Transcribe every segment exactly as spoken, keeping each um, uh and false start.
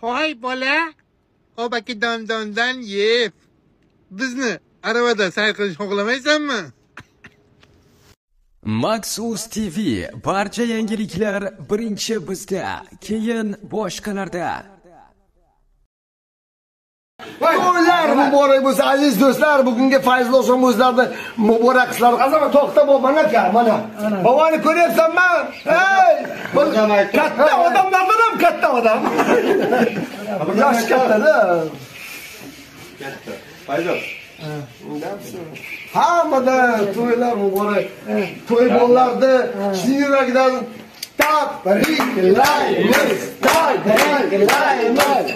Hoy bola, obaki don-dondan yeb. Bizni arabada sayr qilish xohlamaysanmi? Maxus T V barcha yangiliklar birinchi bizda, keyin boshqalarda. To'ylar muborak bo'lsin aziz do'stlar, bugungi Fayzli Oshom o'zlarini muborak qilsin. Qazama to'xta bu mana ka, mana. Bovani ko'ryapsanmi? Ey! Katta odamlardan ham katta odam. Yosh katta-da. Katta. Fayzli. Hammada to'ylar muborak. To'y bolalarni chin yurakdan tabriklaymiz. Tabriklaymiz.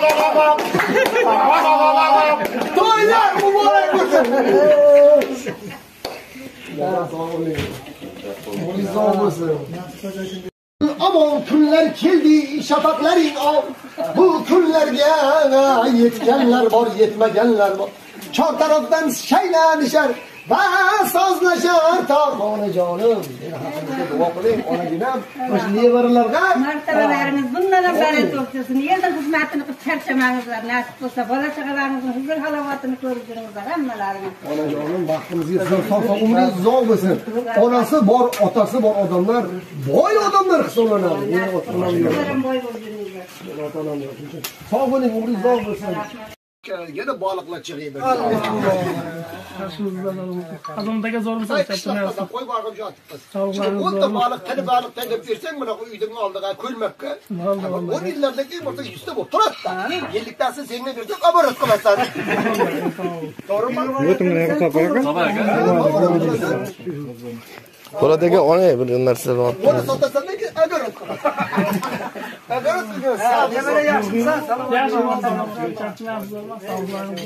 To'ylar muborak bo'lsin. Murizon bo'lsin. Amon kunlar keldi, shafaqlaring ol. Bu kunlarga yetganlar bor, yetmaganlar bor. Chor tarafdan shaylanishar va sozlashar. Onajonim, meni haqimda duo qiling, onaginam. O'sha nevaralarga martabalarimiz bundan baland bo'lsin. Yerda xizmatini qilib charchamangizlar. Nasib bo'lsa, bola chaqalaringizning huzur halovatini ko'rib yuringizlar hammalaringiz. Onajonim, baxtimizga sog'-sog' umringiz uzoq bo'lsin. Onasi bor, otasi bor odamlar, boy odamlar hisoblanadi. Meni ota-onam boy bo'lganingizlar. Ota-onam sog' bo'ling, umringiz uzoq bo'lsin. Yana baliqlar chiqaydi. Qazondaga zo'rmisiz chaqirmayapsiz. Qo'y barg'ib yotibmiz. o'nta baliq, tili baliq deb bersang, mana uyning oldiga ko'lmakka. o'n yillardan keyin bo'lsa yuzta bo'lib turadi. yilliktasi senga bersang, oborat qilasan. To'g'rimi? O'timni to'parkan. Qo'ladagi ona bir narsalar bor. Buni sotasan-da, oborat qilasan. Oborat qilasan. Nima yaxshisiz? Yaxshi bo'lsin. Charchamayapsiz, sog'lig'ingiz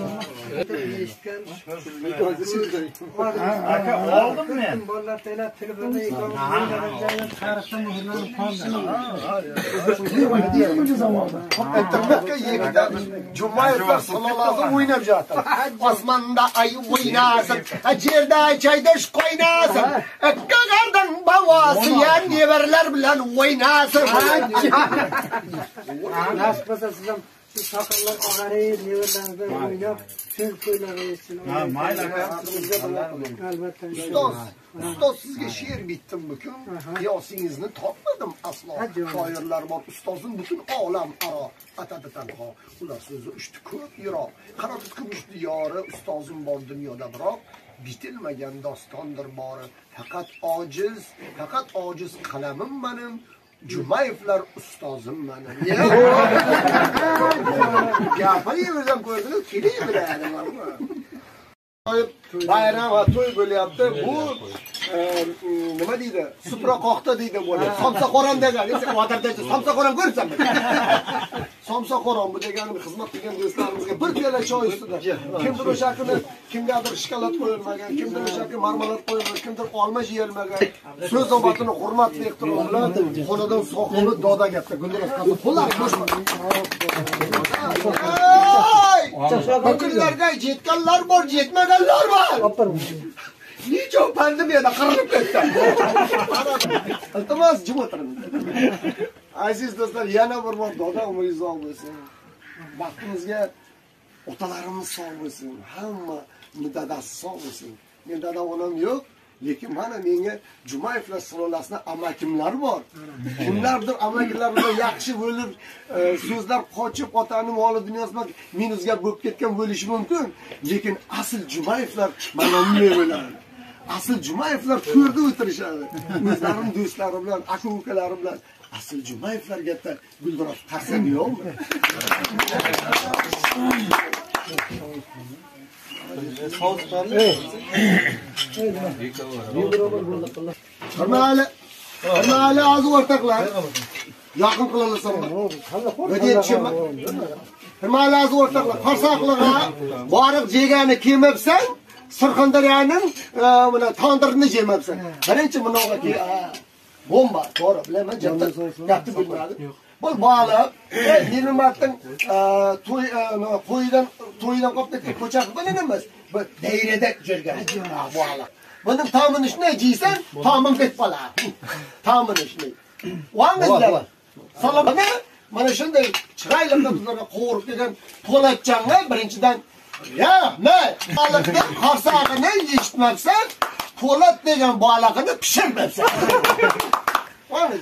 Aka oldim men. Bolalar tela telefonda ekranda qarashdan muhrlanib qoldi. Internetka yekida Jumayevlar salolasi o'ynab yotdi. Osmonda ay o'ynasin, yerda chaydash qo'ynasin. Qaqardan bavosi yan nevarlar bilan o'ynasin. Nasib bo'lsa siz ham shu soqollar og'arib, nevarlardan o'ynab, shul ko'ylarga yetsin. Ha, mayli aka. Albatta. Ustoz, ustoz sizga she'r bitdim bugun. Qiyosingizni topmadim aslo. Shoirlar bor, ustozim butun olam aro. Atadi tanho, ular so'zi uchdi ko'p yiroq. Qanot kumush diyori, ustozim bor dunyoda biroq. Bitilmagan dostondir bori. Faqat ojiz, faqat ojiz qalamim menim. Jumayevlar ustozim menim. Gapiryapsam ko'rdingiz, kelaveradi mana. Bayram va to'y bo'lyapti. Bu nima deydi? Supraqoqda deydi bo'lar. Somsaqo'ram degan. Vatardacha somsaqo'ram ko'rsanmi? Somsaqo'ram bu degani xizmat qilgan do'stlarimizga bir piyola choy ustida. Kimdir o'sha kuni kimgadir shokolad qo'yilmagan, kimdir o'sha kuni marmelad qo'yilmagan, kimdir olma yeyilmagan. So'z obatini hurmatli ehtirom bilan xonadan soqoli doda gapda Guldiroz qazib qo'llar boshqa. Kunlarga yetganlar bor, yetmaganlar bor. Necha pandemiyada qirilib ketdi. Iltimos jim o'tiring. Aziz do'stlar, yana bir bor doda umringiz uzoq bo'lsin. Baxtimizga otalarimiz sog' bo'lsin. Hamma dadasi sog' bo'lsin. Men dada onam yo'q, lekin mana menga Jumayevlar sulolasidan amakimlar bor. Kimlardir amakilar bilan yaxshi bo'lib, so'zlar qochib otaning moli dunyosidan minusga bo'lib ketgan bo'lishi mumkin, lekin asl Jumayevlar mana bunday bo'ladi. Asl Jumayevlar to'rda o'tirishadi. O'zlarim do'stlarim bilan, aka-ukalarim bilan asl Jumayevlarga da Guldiroz qarsak yo'qmi? Hurmatli, hurmatli aziz o'rtoqlar, yaqin qilalasam. Hurmatli aziz o'rtoqlar, qarsaqlig'a boriq jegani kelmabsan, Surxondaryoning mana tondirini yemabsan. Birinchi bunaqa ki bomba, to'g'ri, bilaman, gapni bilmadim. Bu baliq, Nilmatning to'y qo'ydan to'ydan qolib ketgan ko'chaq bilan emas, bu dairada yurgan baliq. Bunun tamını ne giysen, tamın bet bala. Tamını ne? Vangizler. Salamane, Mana shunday chiroyli qizlarga qo'rib degan Po'latjonga birinchidan ya, ne? Balıkni qarsog'ini yechitmabsan, Po'lat degan baliqni pishirmabsan. Mana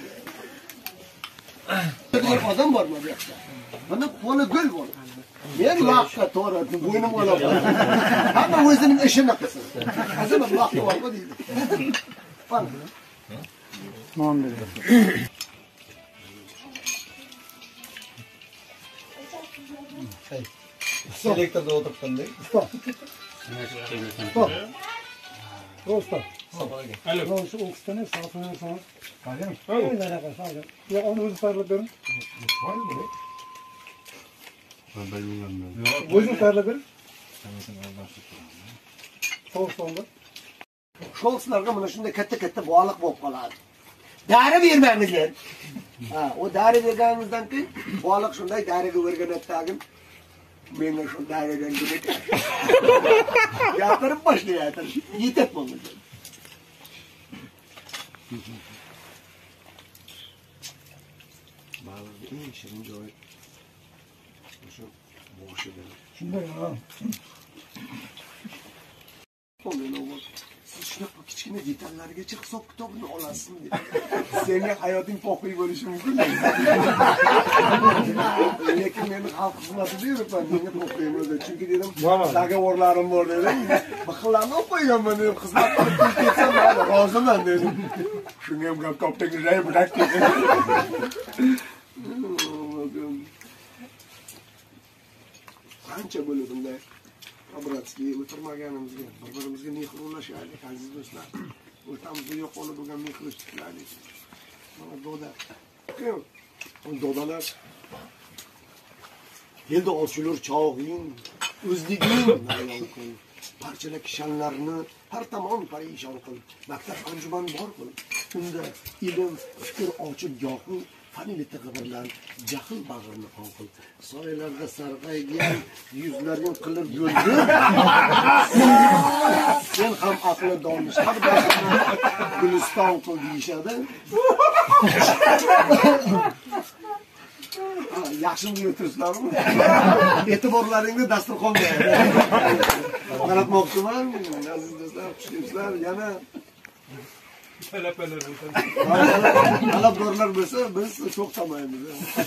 odam bormi bu yoqda? Mana qo'li gul bor. Men vaqtga to'g'ri bo'ynim olaman. Hamma o'zining ishini qilsin. Hozir vaqti bormi deydi. Mana. Non dedi. Elektrda o'tiribdi. Stop. Stop. Stop. Alo. Şu okustane sağsana sağ. Kalem. Öyle alaka sadece. Ya onu özü sarılıp verin. Var mı böyle? Ben bilmiyorum. Özü sarılıp verin. Soğuk sonunda. Şolslarga mana shunday katta-katta baliq bo'lib qoladi. Dari bermangizlar. Ha, o dari berganingizdan keyin baliq shunday dariga o'rganatdagim. Menga shu daridan kelib. Gapirib boshlayapti. Yetib bo'ldi. Baliqning eng shirin joyi o'sha boshida. Shunday ha. Siz shunaqa kichkina detallargacha hisob kitobini olasizmi dedi. Senga hayoting foqiy bo'lishi mumkin. Lekin men xalq xizmatida yuribman, menga foqiy bo'ldi. Chunki dedim, dogovorlarim bor dedim. Baqillarni o'qiganman dedim, xizmat qilib ketsam, mayli, roziman dedim. Shunga ham gap topdingiz, ray budak dedi. Qancha bo'ldi bunday? Obratski o'tirmaganimizga, bir-birimizga mehr ulashaylik, aziz do'stlar. O'rtamizda yo'qolib bo'lgan mehr ulashaylik. Mana doda. Dodalar. Endi ochilur chog'ing, o'zliging nayon qil. Parchala kishanlarni har tomon parishon qil. Maktab anjuman bor qil. Unda ilm, fikr ochib yoqil. Fanilita qidirlar, jahl bag'rini qonqil. Soylarga sarg'aygan yuzlaring qilib yo'ldi. Sen ham aqli donishlar boshini Guliston qil deyishadi. Yaxshi o'tiribsizlarmi? E'tiborlaringni dasturxonga qaratmoqchiman. Aziz do'stlar, xushliklar yana talabgorlar bo'lsa, biz to'xtamaymiz.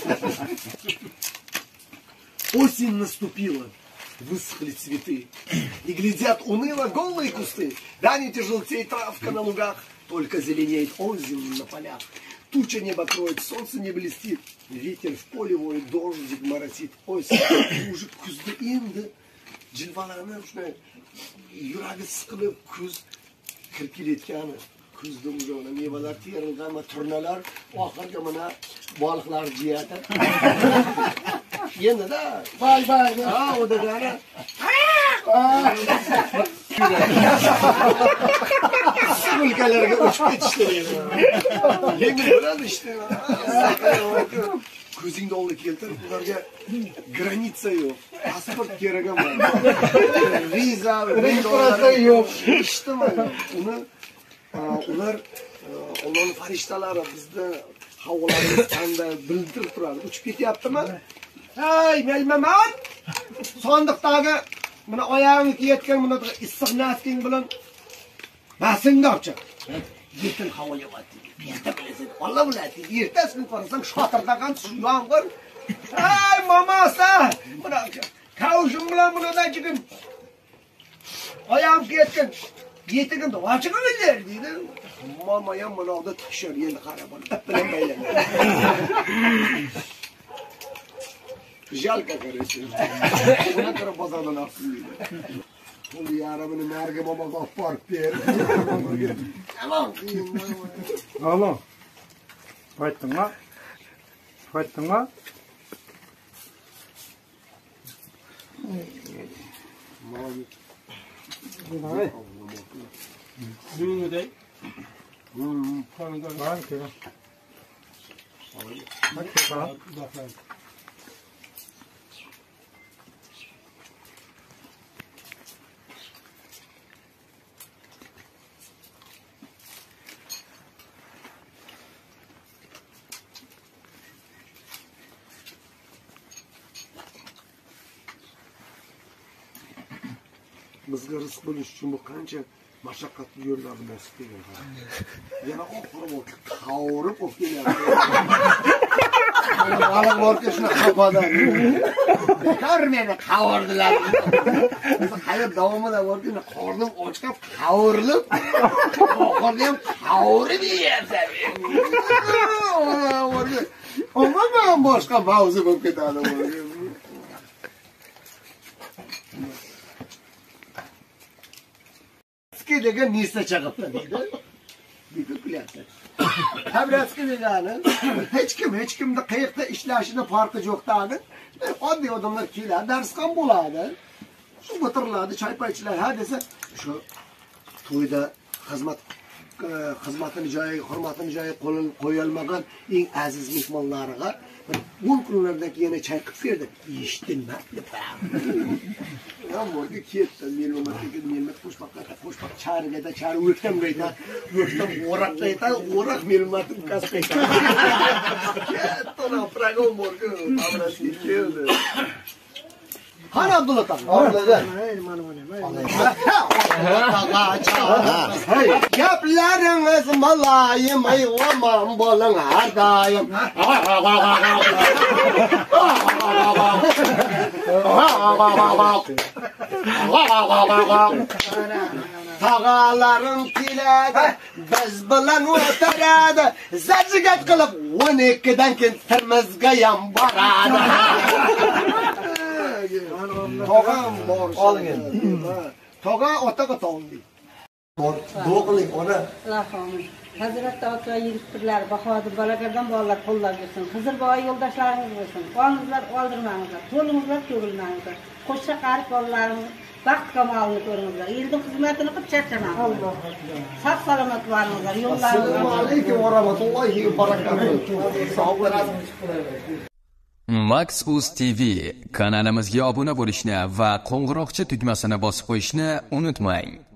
Осень наступила, высохли цветы, и глядят уныло голые кусты. Да не желтеет травка на лугах, только зеленеет озимь на полях. Туча небо кроет, солнце не блестит, ветер в поле воет, дождик моросит. Осень уже kuzda endi jilvalarni shunday yuragi siqilib kuz kirib kelayotgani. Kuzda o'zona mevalar terilgan va turnalar oxirgi mana baliqlar jiyati. Endi-da, vay vay, ha, o degani. Sulkalarga uchib ketishdi. Yengil bo'ladi işte. Ko'zingni oldiga keltirib, ularga granitsa yo'q. Pasport kerak emas. Viza, registratsiya yo'q. İşte mana uni ular Allohning farishtalari bizni havolarimiz qanday bildirib turadi. Uchib ketyaptimi? Hey, Melmamat! Sondiqdagi mana oyog'ini kiyayotgan mana issiq nasking bilan basingni ochib. Yetin havo yog'adi. Erta bilasan, Alloh biladi. Ertasi kun qarasang shotirdagan yomg'ir. Hey, mamasa! Mana kavushim bilan bunadan chiqib oyog'im kiyayotgan yetigimda ochig'imizlar deydi. Mama ham mana orada tikishar, endi qarab ol. Ip bilan baylanadi. Jalka qaraysiz. Buna qarab bozordan olsin deydi. Uni yarimini narga boboga olib borib ber. Tamam. Alo. Qaytdingmi? Qaytdingmi? Bunday. Bunday. Hmm, qanday? Qanday? Qanday? bizga rizq bo'lish uchun bu qancha mashaqqatli yo'llarni bosib kelgan. Yana oxiri bo'lib qavurib olib kelyapti. Baliq borki shuni xafadan. Bekor meni qavurdilar. Hayot davomida borki qornim ochqab qavurilib, oxirida ham qavurib yeyapsan. Umuman boshqa mavzu bo'lib ketadi. Eski degan nisa chaqibdi deydi. Deydi kulyapti. Tabiatki degani hech kim hech kimni qayerda ishlashini farqi yo'qdi. Oddiy odamlar keladi, dars ham bo'ladi. Shu o'tiriladi, choy paychilar, ha desa, shu to'yda xizmat xizmatini joyiga, hurmatini joyiga qo'yilmagan eng aziz mehmonlariga o'n kunlardan keyin choy qilib berdi. Eshitdingmi? Ammo ketdi, me'lmonlarga me'lmon qo'shmoqqa, qo'shmoq chariga, chari o'tdan qayta, o'tdan o'raq qayta, o'raq me'lmonning kasbayta. Ketdi, prago morga, avrasiga keldi. Qani Abdulla tog'? Orada. Ey, mana mana. Hey, gaplaringiz malayim, ey omon bo'ling har doim. Tog'alarim keladi, biz bilan o'tiradi, zajigat qilib o'n ikkidan keyin Termizga ham boradi. Tog'am bor. Olgin. Tog'a otaga tog'li. Bor, do'qlik ona. Allohim. Hazrat ota yigitlar, Bahodir bolalardan bolalar qo'llab yursin. Xizr boy yo'ldoshlaringiz bo'lsin. Qoningizlar oldirmangizlar, to'lingizlar ko'rilmangizlar. Qo'shcha qarib bolalarimiz baxt kamolini ko'ringizlar. Elning xizmatini qilib charchamanglar. Alloh akbar. Sog' salomat bo'lingizlar. Yo'llaringiz. Assalomu alaykum va rahmatullohi va barakatuh. Sog' bo'lasiz. Maxus T V kanalimizga obuna bo'lishni va qo'ng'iroqcha tugmasini bosib qo'yishni unutmang.